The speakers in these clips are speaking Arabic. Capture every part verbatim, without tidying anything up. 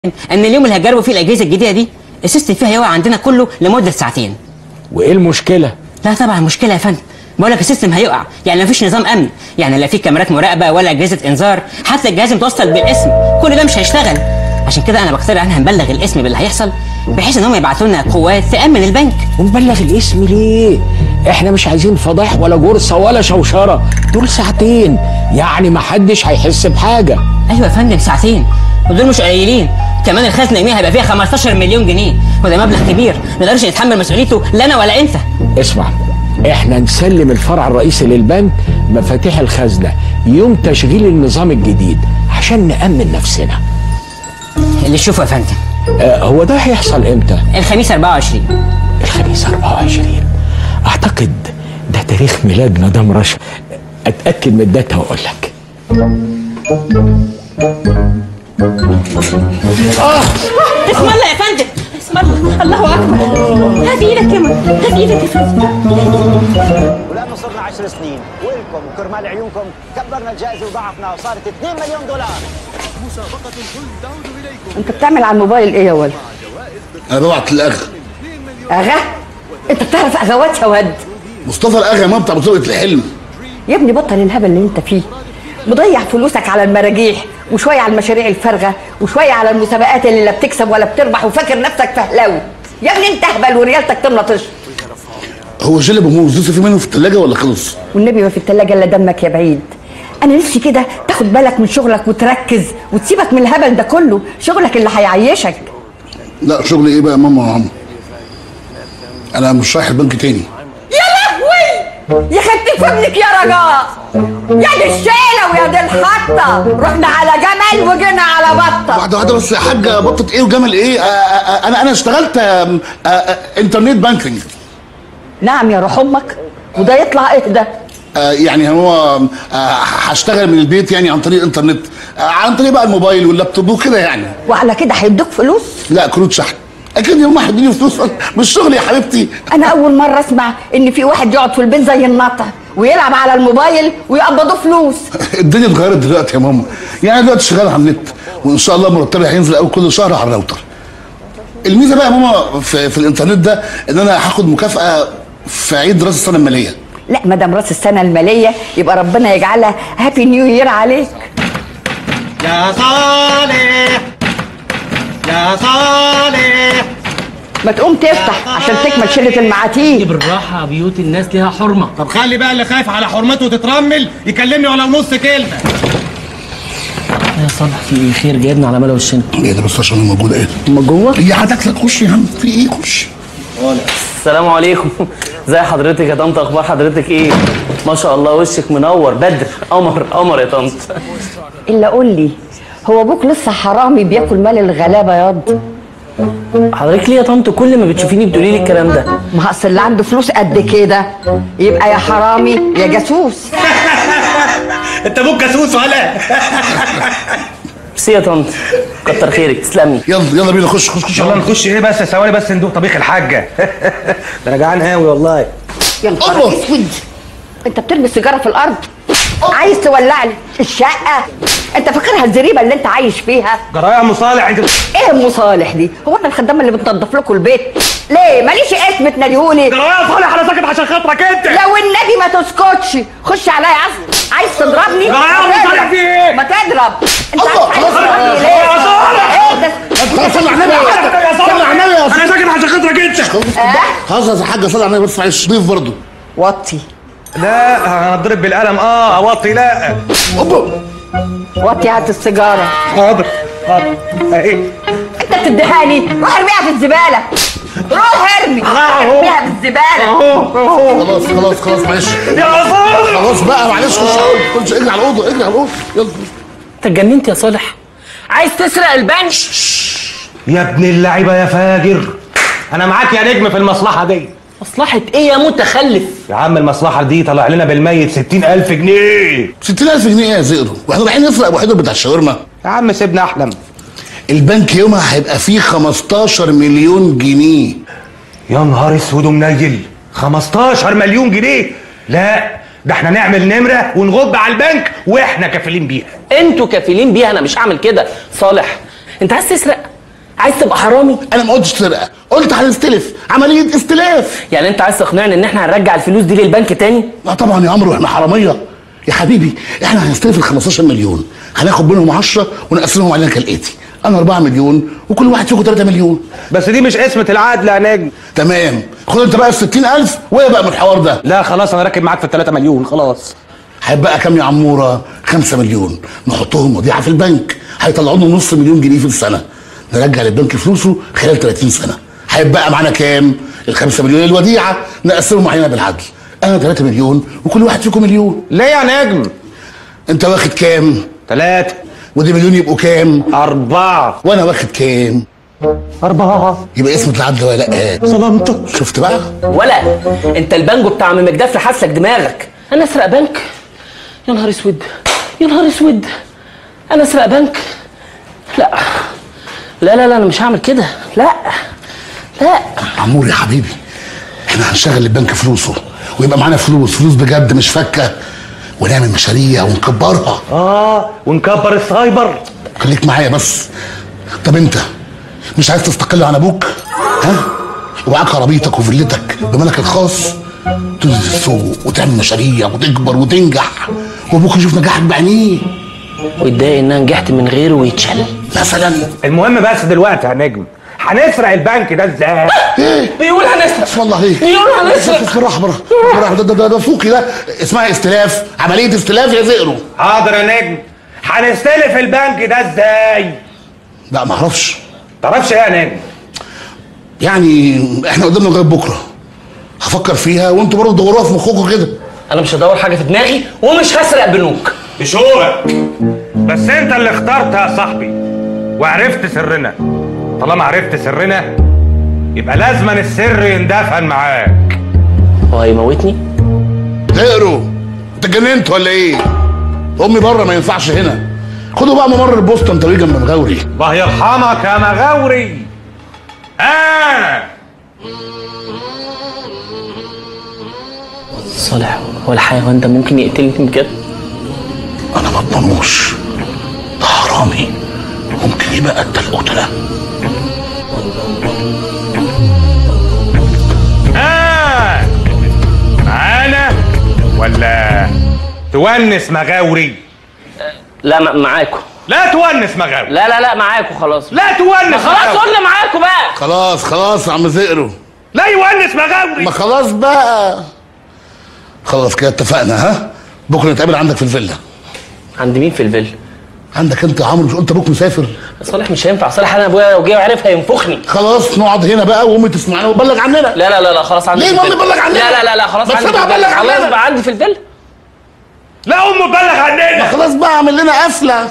ان اليوم اللي هتجربوا فيه الاجهزه الجديده دي السيستم فيها هيقع عندنا كله لمده ساعتين. وايه المشكله؟ لا طبعا مشكله يا فندم، بقول لك السيستم هيقع، يعني مفيش نظام امن، يعني لا في كاميرات مراقبه ولا اجهزه انذار، حتى الجهاز متوصل بالاسم، كل ده مش هيشتغل. عشان كده انا بقترح ان هنبلغ الاسم باللي هيحصل بحيث ان هم يبعتوا لنا قوات تامن البنك. ونبلغ الاسم ليه؟ احنا مش عايزين فضايح ولا جرصه ولا شوشره، دول ساعتين يعني ما حدش هيحس بحاجه. ايوه يا فندم ساعتين، ودول مش قليلين، كمان الخزنه يوميا هيبقى فيها خمستاشر مليون جنيه، وده مبلغ كبير ما نقدرش نتحمل مسؤوليته لا انا ولا انت. اسمع، احنا نسلم الفرع الرئيسي للبنك مفاتيح الخزنه يوم تشغيل النظام الجديد عشان نأمن نفسنا. اللي تشوفه يا فندم. آه هو ده هيحصل امتى؟ الخميس أربعة وعشرين. الخميس أربعة وعشرين اعتقد ده تاريخ ميلاد مدام رشا. اتاكد من الداتا واقول لك. اه اسم الله يا فندم، اسم الله، الله اكبر. هات ايدك يا مان، هات ايدك يا فندم. ولانه صرنا عشر سنين ولكم وكرمال عيونكم كبرنا الجائزه وضعفنا وصارت اثنين مليون دولار. مسابقة الكل تعود إليكم. انت بتعمل على الموبايل ايه يا ولد؟ انا ببعت للاغا. اغا؟ انت بتعرف اغوات يا ولد؟ مصطفى الاغا ما بتاع بطولة الحلم. يا ابني بطل الهبل اللي انت فيه، مضيع فلوسك على المراجيح وشويه على المشاريع الفارغه وشويه على المسابقات اللي لا بتكسب ولا بتربح وفاكر نفسك فهلاوي. يا ابني انت اهبل وريالتك تملطش. هو جلب موز لسه في منه في الثلاجه ولا خلص؟ والنبي ما في الثلاجه الا دمك يا بعيد. انا نفسي كده تاخد بالك من شغلك وتركز وتسيبك من الهبل ده كله، شغلك اللي هيعيشك. لا شغلي ايه بقى يا ماما وعم؟ انا مش رايح البنك تاني. يا لهوي يا خدت في ابنك يا رجاء، يا دي الشيله ويا دي الحطه، رحنا على جمل وجينا على بطه. واحده واحده بس يا حاجه، بطه ايه وجمل ايه؟ آآ آآ انا انا اشتغلت آآ آآ انترنت بانكينج. نعم يا روح امك، وده يطلع ايه ده؟ آه يعني هو هشتغل من البيت يعني عن طريق الانترنت، آه عن طريق بقى الموبايل واللابتوب وكده يعني. وعلى كده هيدوك فلوس؟ لا كروت شحن. اكيد يوم واحد يديني فلوس مش شغل يا حبيبتي. انا اول مره اسمع ان في واحد يقعد في البيت زي النطه ويلعب على الموبايل ويقبضوه فلوس. الدنيا اتغيرت دلوقتي يا ماما، يعني دلوقتي شغال على النت وان شاء الله مرتبي هينزل اول كل شهر على الراوتر. الميزه بقى يا ماما في, في الانترنت ده ان انا هاخد مكافاه في عيد راس السنه الماليه. لا ما دام راس السنه الماليه يبقى ربنا يجعلها هابي نيو يير عليك. يا صالح يا صالح ما تقوم تفتح عشان تكمل شله المعاتيه. بالراحه، بيوت الناس ليها حرمه. طب خلي بقى اللي خايف على حرمته تترمل يكلمني ولو نص كلمه. يا صالح في ايه؟ خير جايبنا على ملا وشنا. ايه ده بس عشان انا موجوده؟ ايه اما جوه؟ هي حضرتك خش يا عم، في ايه؟ خش. السلام عليكم. ازي حضرتك يا طنط؟ اخبار حضرتك ايه؟ ما شاء الله وشك منور، بدر قمر قمر يا طنط. الا قول لي، هو ابوك لسه حرامي بياكل مال الغلابه ياض؟ حضرتك ليه يا طنط كل ما بتشوفيني بتقولي لي الكلام ده؟ ما اصل اللي عنده فلوس قد كده يبقى يا حرامي يا جاسوس. انت ابوك جاسوس ولا؟ ميرسي يا طنط، كتر خيرك، تسلمي. يلا يلا بينا خش خش خش. يلا نخش ايه بس؟ ثواني بس ندوق طبيخ الحاجه. ده انا جعان قوي والله. يا نهار اسود، انت بترمي السيجاره في الارض؟ عايز تولع لي الشقه؟ انت فاكرها الزريبه اللي انت عايش فيها؟ جرايه يا ام صالح انت. ايه ام صالح دي؟ هو انا الخدامه اللي بتنضف لكم البيت؟ ليه ماليش اسم تناديهولي؟ جرايه يا صالح انا ساكت عشان خاطرك انت. لو النبي ما تسكتش، خش عليا عايز عايز تضربني؟ جرايه يا ام صالح في ايه؟ ما تضرب انت. الله عايز تضربني ليه؟ يا صالح ايه ده؟ خلاص صلي على النبي يا صالح صلي على النبي يا انا ساكت عشان خاطرك انت. خلاص يا حاجه صلي على النبي بس معلش ضيف برضه. وطي. لا انا اتضرب بالقلم. اه اوطي. لا اوبا وطي هات السيجاره. حاضر حاضر. اهي انت بتديهاني؟ روح ارميها في الزباله. روح ارمي ارميها في الزباله. خلاص خلاص خلاص معلش يا صالح خلاص بقى معلش. خش خش اجري على الاوضه اجري على الاوضه يلا. انت اتجننت يا صالح؟ عايز تسرق البنك؟ يا ابن اللعيبه يا فاجر، انا معاك يا نجم في المصلحه دي. مصلحه ايه يا متخلف؟ يا عم المصلحه دي طلع لنا بالميت ستين ألف جنيه. ستين ألف جنيه ايه يا زئرو؟ واحنا رايحين نسرق ابو حيدر بتاع الشاورما؟ يا عم سيبنا احلم. البنك يومها هيبقى فيه خمستاشر مليون جنيه. يا نهار اسود ومنيل، خمستاشر مليون جنيه؟ لا ده احنا نعمل نمره ونغب على البنك واحنا كافلين بيها. انتوا كافلين بيها، انا مش هعمل كده. صالح انت عايز تسرق؟ عايز تبقى حرامي؟ انا ما قلتش سرقه، قلت هنستلف، عمليه استلاف. يعني انت عايز تقنعني ان احنا هنرجع الفلوس دي للبنك تاني؟ لا طبعا يا عمرو، احنا حراميه يا حبيبي. احنا هنستلف ال خمستاشر مليون، هناخد منهم عشرة ونقسمهم علينا كالاتي: انا أربعة مليون وكل واحد فيكم تلاتة مليون. بس دي مش قسمه العدل يا نجم. تمام، خد انت بقى ال ستين ألف وهي بقى من الحوار ده. لا خلاص، انا راكب معاك في ال تلاتة مليون خلاص. هيبقى كام يا عموره؟ خمسة مليون، نحطهم وديعه في البنك، هيطلعوا لنا نص مليون جنيه في السنه، نرجع للبنك فلوسه خلال تلاتين سنه. هيبقى معانا كام؟ ال خمسة مليون الوديعه نقسمهم علينا بالعدل، انا تلاتة مليون وكل واحد فيكم مليون. ليه يا نجم؟ انت واخد كام؟ تلاتة. ودي مليون يبقوا كام؟ أربعة. وانا واخد كام؟ أربعة. يبقى اسمه العدل ولا لا؟ ظلمتك. شفت بقى؟ ولا انت البانجو بتاع عم مجدف لحسك دماغك. انا اسرق بنك؟ يا نهار اسود، يا نهار اسود، انا اسرق بنك؟ لا لا لا لا، انا مش هعمل كده، لا لا. عمور يا حبيبي، احنا هنشغل البنك فلوسه ويبقى معانا فلوس، فلوس بجد مش فكه، ونعمل مشاريع ونكبرها. اه ونكبر السايبر. خليك معايا بس. طب انت مش عايز تستقل عن ابوك؟ ها؟ ومعاك عربيتك وفيلتك بملك الخاص، تنزل السوق وتعمل مشاريع وتكبر وتنجح، وابوك يشوف نجاحك بعينيه ويتضايق ان انا نجحت من غيره ويتشل مثلا. المهم بس دلوقتي يا نجم، هنسرق البنك ده ازاي؟ ايه؟ بيقول هنسرق. بسم الله عليك. بيقول هنسرق. بالراحه بالراحه بالراحه، ده ده ده فوقي، ده اسمها استلاف، عمليه استلاف يا زئرو. حاضر يا نجم، هنستلف البنك ده ازاي؟ لا ما اعرفش. تعرفش ايه يا نجم؟ يعني احنا قدامنا لغايه بكره، هفكر فيها وانتوا برضه دوروها في مخكم كده. انا مش هدور حاجه في دماغي ومش هسرق بنوك. بشوقك، بس انت اللي اخترت يا صاحبي وعرفت سرنا. طالما عرفت سرنا يبقى لازما السر يندفن معاك. هو هيموتني؟ زئرو انت اتجننت ولا ايه؟ امي بره ما ينفعش هنا. خدوا بقى ممر البوسطه انت جنب مغاوري. الله يرحمك يا مغاوري. آه صالح، هو الحيوان ده ممكن يقتلني بجد؟ انا ما اضمنوش، ده حرامي ممكن يبقى قتل قتله. آه معانا ولا تونس مغاوري؟ لا معاكم. لا تونس مغاوري. لا لا لا معاكم خلاص. لا تونس. خلاص قلنا معاكم بقى. خلاص خلاص يا عم زئرو. لا يونس مغاوري. ما خلاص بقى. خلاص كده اتفقنا. ها؟ بكره نتقابل عندك في الفيلا. عند مين في الفيلا؟ عندك انت يا عمرو، مش قلت ابوك مسافر؟ صالح مش هينفع، صالح انا ابويا لو جه وعرف هينفخني. خلاص نقعد هنا بقى وامي تسمعنا وتبلغ عننا. لا لا لا لا خلاص عندي. ليه مامي بلغ عننا؟ لا لا لا لا خلاص بس عندي. انا هبلغ عننا. خلاص بقى عندي في الفيلا. لا امه تبلغ عننا. خلاص بقى اعمل لنا قفله.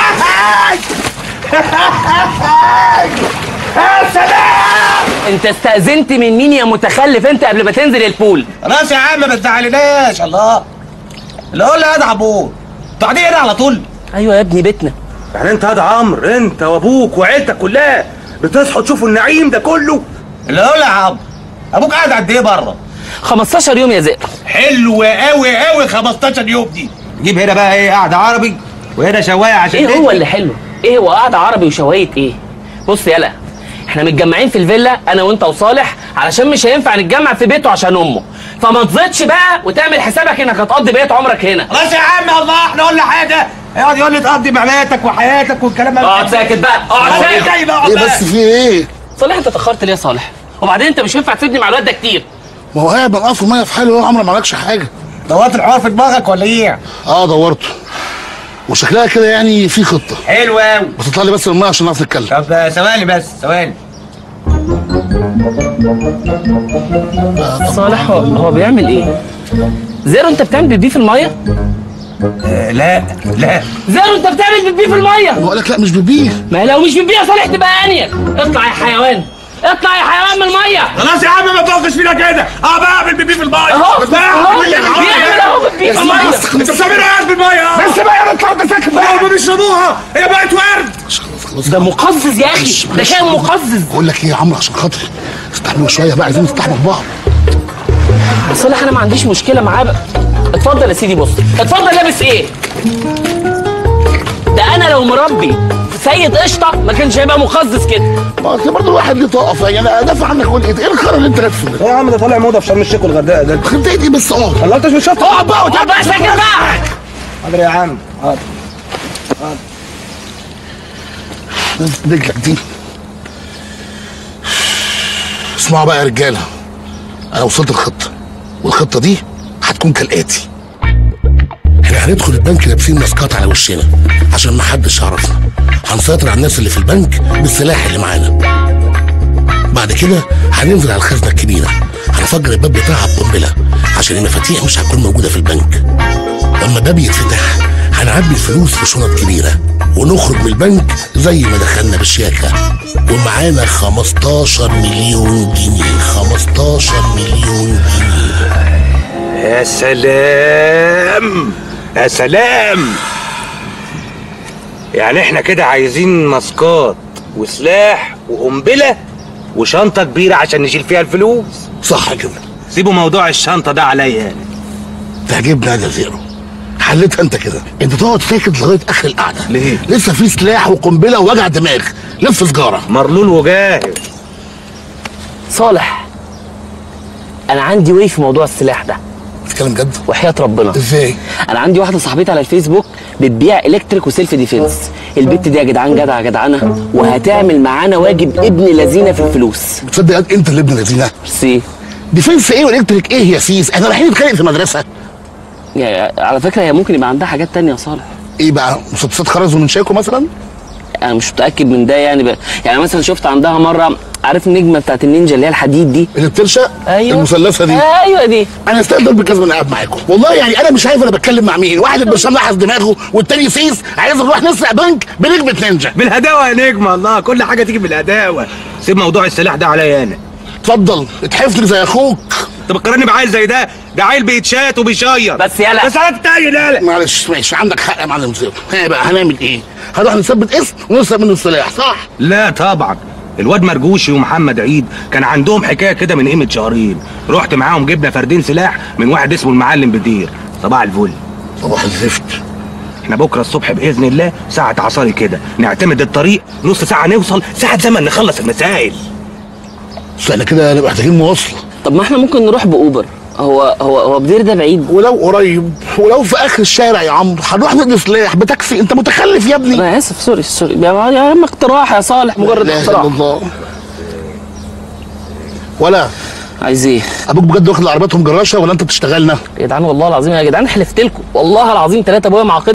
يا سلام. انت استأذنت من مين يا متخلف انت قبل ما تنزل البول؟ خلاص يا عم ما تزعلناش. الله اللي اقول لي ادعى ابوك انتوا قاعدين هنا على طول. ايوه يا ابني بيتنا. يعني انت يا عمرو، انت وابوك وعيلتك كلها بتصحوا تشوفوا النعيم ده كله؟ اللي اقول يا عم ابوك قاعد قد ايه بره؟ خمستاشر يوم يا زئر. حلو قوي قوي خمستاشر يوم دي. نجيب هنا بقى ايه قاعده عربي وهنا شوايه عشان ايه هو اللي حلو؟ ايه هو قاعده عربي وشوايه ايه؟ بص يلا، احنا متجمعين في الفيلا انا وانت وصالح علشان مش هينفع نتجمع في بيته عشان امه، فما تزيدش بقى وتعمل حسابك انك هتقضي بقيه عمرك هنا. خلاص يا عم الله احنا قلنا حاجه يقعد يقول لي تقضي معاناتك وحياتك والكلام ده. اقعد ساكت بقى، اقعد ساكت. ايه بس في ايه؟ صالح انت اتاخرت ليه يا صالح؟ وبعدين انت مش هينفع تسيبني مع الواد ده كتير. ما هو قاعد بنقف الميه في حاله، عمره ما عملكش حاجه. دورت الحوار في دماغك ولا ايه؟ اه دورته، وشكلها كده يعني في خطه. حلو قوي. بس اطلع لي بس من الميه عشان نعرف نتكلم. طب ثواني بس ثواني. صالح هو, هو بيعمل ايه؟ زيرو انت بتعمل بيبي في الميه؟ آه لا لا. زيرو انت بتعمل بيبي في الميه؟ بقول لك لا مش بيبيه. ما لو مش بيبي يا صالح تبقى انيك. اطلع يا حيوان، اطلع يا حيوان من الميه. خلاص يا عم ما تطقش فينا كده. اه بعمل بيبي في الميه. اهو اهو بيعمل اهو بيبي في الميه. انت بتعملها قاعد في الميه. بس بقى انا طلعت ساكت بقى. هم بيشربوها هي بقت ورد. ده مقزز يا اخي، ده كان مقزز. بقول لك ايه يا عمرو عشان خاطري استحملوا شويه بقى، عايزين نستحمل بعض. صالح انا ما عنديش مشكله معاه بقى. اتفضل يا سيدي، بص اتفضل لابس ايه؟ ده انا لو مربي سيد قشطه ما كانش هيبقى مقزز كده. ما اصل برضه الواحد ليه طاقه، يعني انا ادافع عنك اقول ايه؟ ايه الخرا اللي انت لابسه ده؟ يا عم ده طالع موضه في شرم الشيخ والغردقه ده. خدت ايه بس اقعد. الله انت مش شفت؟ اقعد بقى طب بقى ساكت بقى. حاضر يا عم حاضر. رجلك دي. اسمعوا بقى يا رجاله، انا وصلت الخطه، والخطه دي هتكون كالاتي: احنا هندخل البنك لابسين ماسكات على وشنا عشان ما حدش يعرفنا، هنسيطر على الناس اللي في البنك بالسلاح اللي معانا. بعد كده هننزل على الخزنه الكبيره، هنفجر الباب بتاعها بقنبله عشان المفاتيح مش هتكون موجوده في البنك. لما الباب يتفتح هنعبي الفلوس في شنط كبيره ونخرج من البنك زي ما دخلنا بالشياكه، ومعانا خمستاشر مليون جنيه. خمستاشر مليون جنيه. يا سلام يا سلام. يعني احنا كده عايزين ماسكات وسلاح وقنبله وشنطه كبيره عشان نشيل فيها الفلوس. صح كده. سيبوا موضوع الشنطه ده عليا انا. تعجبني انا زيرو. حلتها انت كده، انت تقعد ساكت لغايه اخر القعده. ليه؟ لسه في سلاح وقنبله ووجع دماغ. لف سجاره. مرلول وجاهز. صالح انا عندي وي في موضوع السلاح ده. بتتكلم جد؟ وحياة ربنا. ازاي؟ انا عندي واحده صاحبتي على الفيسبوك بتبيع الكتريك وسيلف ديفense. البت دي يا جدعان جدعه جدعانه وهتعمل معانا واجب ابن لذينه في الفلوس. تصدق انت اللي ابن لذينه؟ ميرسي. ديفنس ايه والكتريك ايه يا سيس؟ احنا رايحين نتخانق في مدرسه. يعني على فكره هي ممكن يبقى عندها حاجات تانية يا صالح. ايه بقى؟ مسدسات خرز ومن شاكو مثلا؟ انا مش متاكد من ده يعني ب... يعني مثلا شفت عندها مره، عارف النجمه بتاعت النينجا اللي هي الحديد دي اللي بترشق؟ ايوه المثلثه دي. ايوه دي. انا استقدر بالكذب وانا قاعد معاكم، والله يعني انا مش عارف انا بتكلم مع مين. واحد البرشام لحس دماغه والتاني سيس عايز نروح نسرق بنك بنجمه نينجا. بالهداوه يا نجم، الله كل حاجه تيجي بالهداوه. سيب موضوع السلاح ده عليا انا. اتفضل اتحفني زي اخوك. انت بتقارني بعيل زي ده؟ ده عيل بيتشات وبيشير. بس يالا بس على التاني لا معلش ماشي عندك حق يا معلم زيرو. ها بقى هنعمل ايه؟ هنروح نثبت اسم ونسرق منه السلاح صح؟ لا طبعا. الواد مرجوشي ومحمد عيد كان عندهم حكايه كده من قيمه شهرين، رحت معاهم جبنا فردين سلاح من واحد اسمه المعلم بدير. صباح الفل. صباح الزفت. احنا بكره الصبح باذن الله ساعه عصاري كده نعتمد الطريق، نص ساعه نوصل، ساعه زمن نخلص المسائل. بس احنا كده هنبقى محتاجين مواصله. طب ما احنا ممكن نروح باوبر. هو هو هو بدير ده بعيد؟ ولو قريب ولو في اخر الشارع يا عمرو هنروح نقضي سلاح بتاكسي. انت متخلف يا ابني. انا اسف سوري سوري يا عم اقتراح يا صالح مجرد اقتراح. الله. ولا عايز ايه؟ ابوك بجد واخد عربياتهم جراشه ولا انت بتشتغلنا؟ يا جدعان والله العظيم يا جدعان حلفت لكم والله العظيم ثلاثه ابويا معاقد